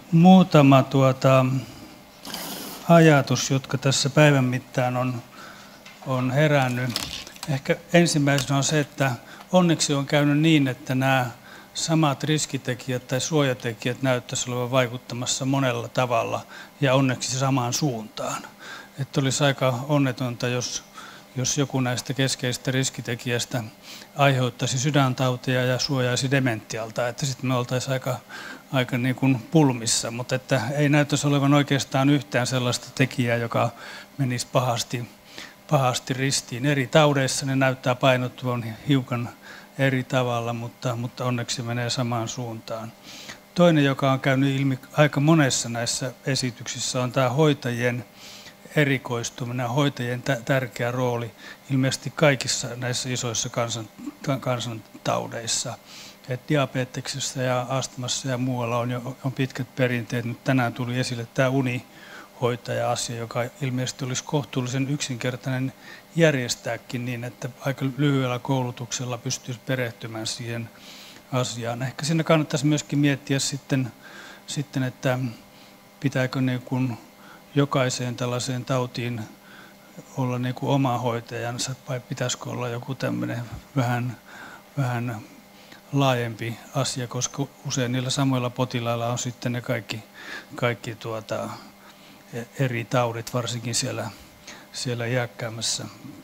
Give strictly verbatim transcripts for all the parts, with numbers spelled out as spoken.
muutama tuota, ajatus, jotka tässä päivän mittaan on, on herännyt. Ehkä ensimmäisenä on se, että onneksi on käynyt niin, että nämä samat riskitekijät tai suojatekijät näyttäisi olevan vaikuttamassa monella tavalla ja onneksi samaan suuntaan. Että olisi aika onnetonta, jos, jos joku näistä keskeisistä riskitekijästä aiheuttaisi sydäntautia ja suojaisi dementialta, että sitten me oltaisiin aika, aika niin kuin pulmissa, mutta että ei näyttäisi olevan oikeastaan yhtään sellaista tekijää, joka menisi pahasti, pahasti ristiin. Eri taudeissa ne näyttää painottuvan hiukan eri tavalla, mutta, mutta onneksi menee samaan suuntaan. Toinen, joka on käynyt ilmi aika monessa näissä esityksissä, on tämä hoitajien erikoistuminen ja hoitajien tärkeä rooli ilmeisesti kaikissa näissä isoissa kansan, kansantaudeissa. Et diabeteksessä ja astmassa ja muualla on jo on pitkät perinteet. Nyt tänään tuli esille tämä unihoitaja-asia, joka ilmeisesti olisi kohtuullisen yksinkertainen järjestääkin niin, että aika lyhyellä koulutuksella pystyisi perehtymään siihen asiaan. Ehkä siinä kannattaisi myöskin miettiä sitten, sitten että pitääkö niin kuin jokaiseen tällaiseen tautiin olla niin kuin oma hoitajansa vai pitäisikö olla joku tämmöinen vähän, vähän laajempi asia, koska usein niillä samoilla potilailla on sitten ne kaikki, kaikki tuota, eri taudit, varsinkin siellä, siellä iäkkäämmässä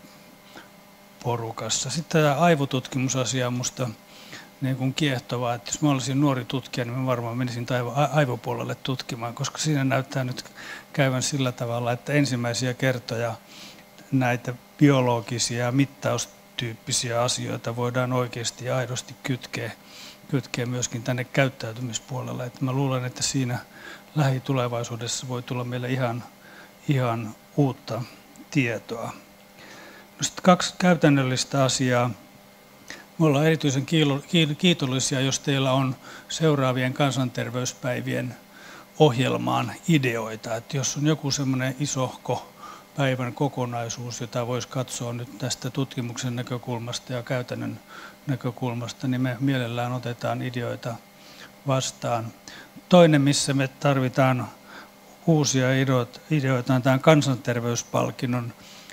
porukassa. Sitten tämä aivotutkimusasia on minusta niin kuin kiehtovaa, että jos mä olisin nuori tutkija, niin mä varmaan menisin aivopuolelle tutkimaan, koska siinä näyttää nyt käyvän sillä tavalla, että ensimmäisiä kertoja näitä biologisia ja mittaustyyppisiä asioita voidaan oikeasti ja aidosti kytkeä, kytkeä myöskin tänne käyttäytymispuolelle. Että mä luulen, että siinä lähitulevaisuudessa voi tulla meille ihan, ihan uutta tietoa. No sitten kaksi käytännöllistä asiaa. Me ollaan erityisen kiitollisia, jos teillä on seuraavien kansanterveyspäivien ohjelmaan ideoita. Että jos on joku semmoinen isohko päivän kokonaisuus, jota voisi katsoa nyt tästä tutkimuksen näkökulmasta ja käytännön näkökulmasta, niin me mielellään otetaan ideoita vastaan. Toinen, missä me tarvitaan uusia ideoita, on tämän kansanterveyspalkinnon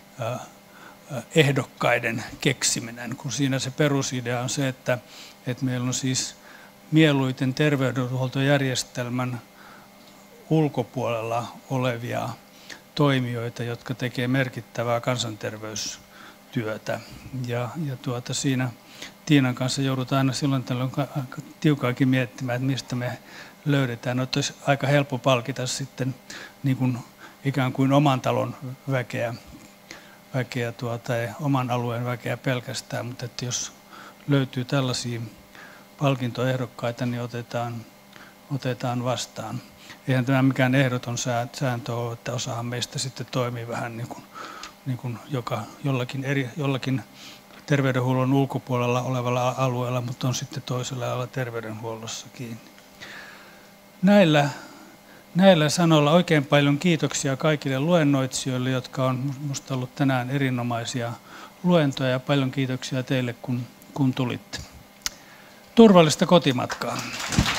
ehdokkaiden keksiminen, kun siinä se perusidea on se, että, että meillä on siis mieluiten terveydenhuoltojärjestelmän ulkopuolella olevia toimijoita, jotka tekee merkittävää kansanterveystyötä. Ja, ja tuota, siinä Tiinan kanssa joudutaan aina silloin tällöin tiukaakin miettimään, että mistä me löydetään. No, olisi aika helppo palkita sitten niin kuin ikään kuin oman talon väkeä, väkeä tuota, oman alueen väkeä pelkästään, mutta että jos löytyy tällaisia palkintoehdokkaita, niin otetaan, otetaan vastaan. Eihän tämä mikään ehdoton sääntö ole, että osahan meistä sitten toimii vähän niin kuin, niin kuin joka, jollakin, eri, jollakin terveydenhuollon ulkopuolella olevalla alueella, mutta on sitten toisella alalla terveydenhuollossa kiinni. Näillä, näillä sanoilla oikein paljon kiitoksia kaikille luennoitsijoille, jotka on minusta ollut tänään erinomaisia luentoja, ja paljon kiitoksia teille, kun, kun tulitte. Turvallista kotimatkaa.